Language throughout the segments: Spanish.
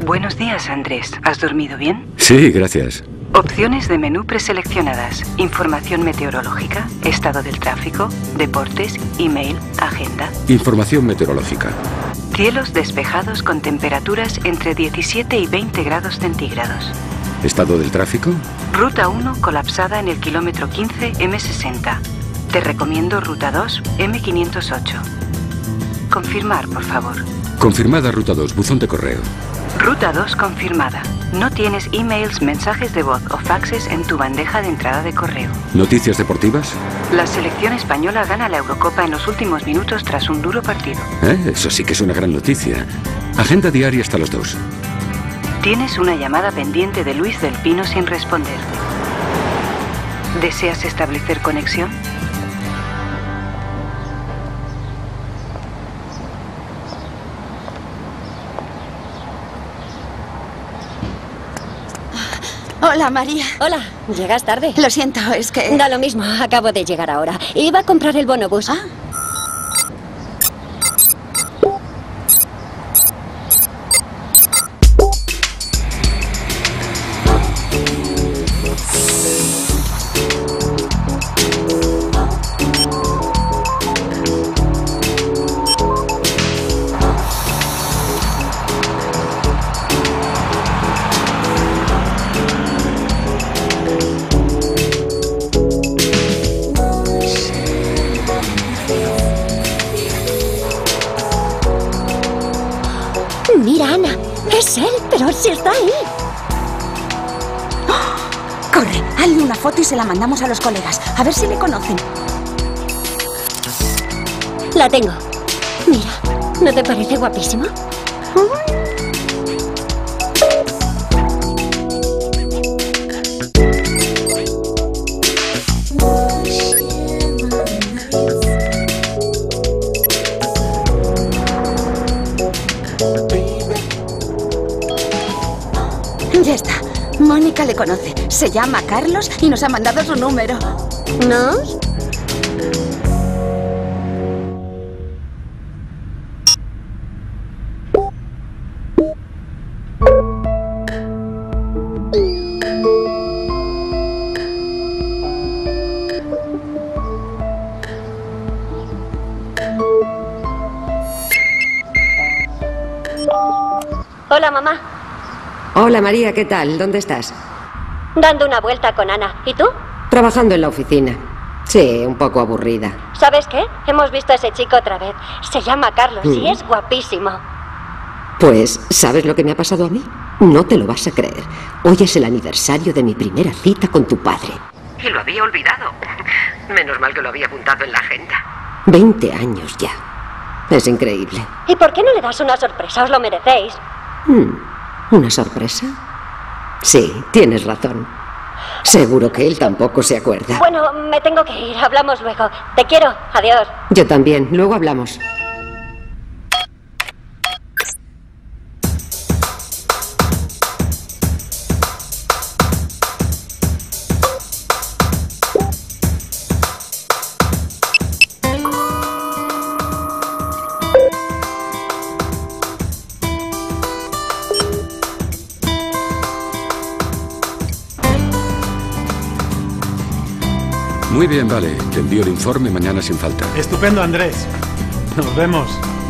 Buenos días, Andrés. ¿Has dormido bien? Sí, gracias. Opciones de menú preseleccionadas. Información meteorológica, estado del tráfico, deportes, email, agenda. Información meteorológica. Cielos despejados con temperaturas entre 17 y 20 grados centígrados. ¿Estado del tráfico? Ruta 1 colapsada en el kilómetro 15 M60. Te recomiendo Ruta 2 M508. Confirmar, por favor. Confirmada Ruta 2, buzón de correo. Ruta 2 confirmada. No tienes emails, mensajes de voz o faxes en tu bandeja de entrada de correo. ¿Noticias deportivas? La selección española gana la Eurocopa en los últimos minutos tras un duro partido. Eso sí que es una gran noticia. Agenda diaria hasta los 2. Tienes una llamada pendiente de Luis del Pino sin responder. ¿Deseas establecer conexión? Hola, María. Hola, llegas tarde. Lo siento, es que... Da lo mismo, acabo de llegar ahora. Iba a comprar el bonobús. Ah. Mira, Ana, es él, pero sí está ahí. ¡Oh! Corre, hazle una foto y se la mandamos a los colegas. A ver si le conocen. La tengo. Mira, ¿no te parece guapísimo? Ya está. Mónica le conoce. Se llama Carlos y nos ha mandado su número. ¿No? Hola, mamá. Hola María, ¿qué tal? ¿Dónde estás? Dando una vuelta con Ana. ¿Y tú? Trabajando en la oficina. Sí, un poco aburrida. ¿Sabes qué? Hemos visto a ese chico otra vez. Se llama Carlos y es guapísimo. Pues, ¿sabes lo que me ha pasado a mí? No te lo vas a creer. Hoy es el aniversario de mi primera cita con tu padre. Y lo había olvidado. Menos mal que lo había apuntado en la agenda. 20 años ya. Es increíble. ¿Y por qué no le das una sorpresa? Os lo merecéis. ¿Una sorpresa? Sí, tienes razón. Seguro que él tampoco se acuerda. Bueno, me tengo que ir. Hablamos luego. Te quiero. Adiós. Yo también. Luego hablamos. Muy bien, vale. Te envío el informe mañana sin falta. Estupendo, Andrés. Nos vemos.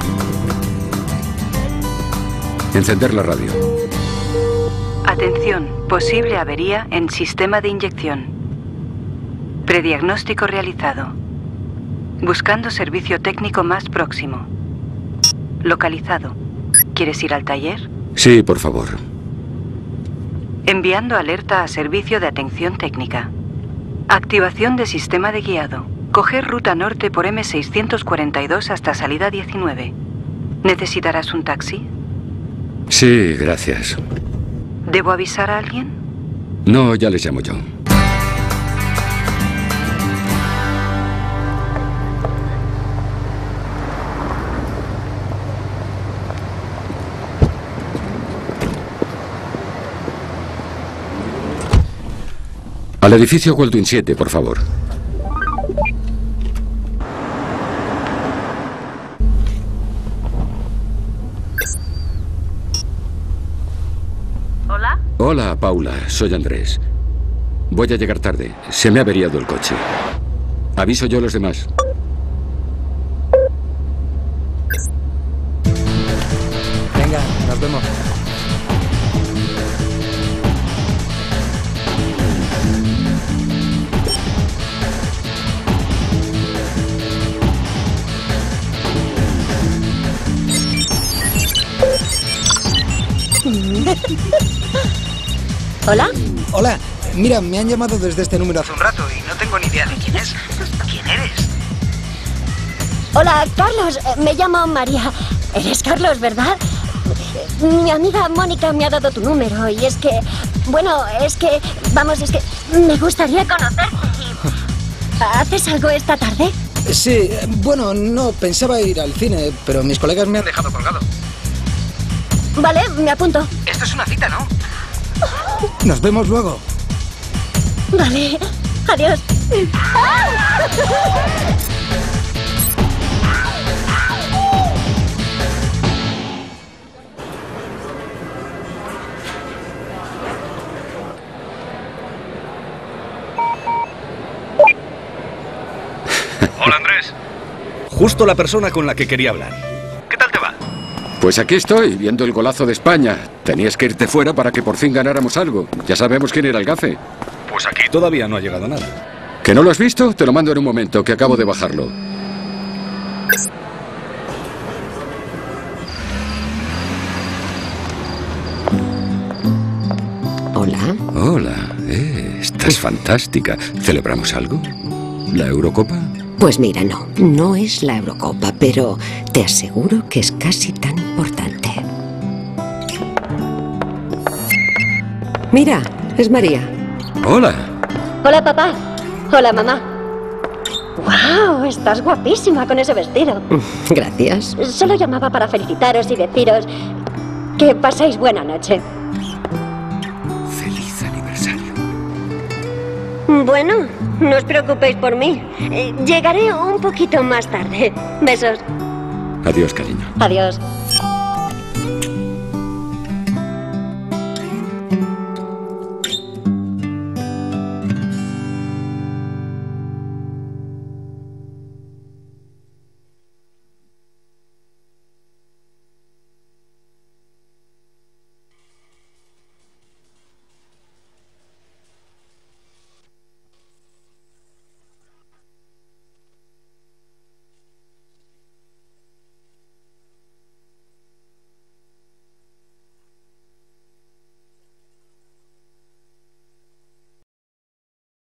Encender la radio. Atención, posible avería en sistema de inyección. Prediagnóstico realizado. Buscando servicio técnico más próximo. Localizado. ¿Quieres ir al taller? Sí, por favor. Enviando alerta a servicio de atención técnica. Activación de sistema de guiado. Coger ruta norte por M642 hasta salida 19. ¿Necesitarás un taxi? Sí, gracias. ¿Debo avisar a alguien? No, ya les llamo yo. Al edificio Goldwyn 7, por favor. Hola, Paula. Soy Andrés. Voy a llegar tarde. Se me ha averiado el coche. Aviso yo a los demás. Venga, nos vemos. ¿Hola? Hola, mira, me han llamado desde este número hace un rato y no tengo ni idea de quién es. ¿Quién eres? Hola, Carlos. Me llamo María. Eres Carlos, ¿verdad? Mi amiga Mónica me ha dado tu número y es que... Bueno, es que... Vamos, es que... Me gustaría conocerte. ¿Haces algo esta tarde? Sí, bueno, no, pensaba ir al cine, pero mis colegas me han dejado colgado. Vale, me apunto. Esto es una cita, ¿no? Nos vemos luego. Vale, adiós. Hola, Andrés. Justo la persona con la que quería hablar. ¿Qué tal te va? Pues aquí estoy, viendo el golazo de España. Tenías que irte fuera para que por fin ganáramos algo. Ya sabemos quién era el gafe. Pues aquí todavía no ha llegado nada. ¿Que no lo has visto? Te lo mando en un momento, que acabo de bajarlo. Hola. Hola, estás fantástica. ¿Celebramos algo? ¿La Eurocopa? Pues mira, no es la Eurocopa, pero te aseguro que es casi tan importante. Mira, es María. Hola. Hola, papá. Hola, mamá. ¡Wow! Estás guapísima con ese vestido. Gracias. Solo llamaba para felicitaros y deciros que paséis buena noche. Feliz aniversario. Bueno, no os preocupéis por mí. Llegaré un poquito más tarde. Besos. Adiós, cariño. Adiós.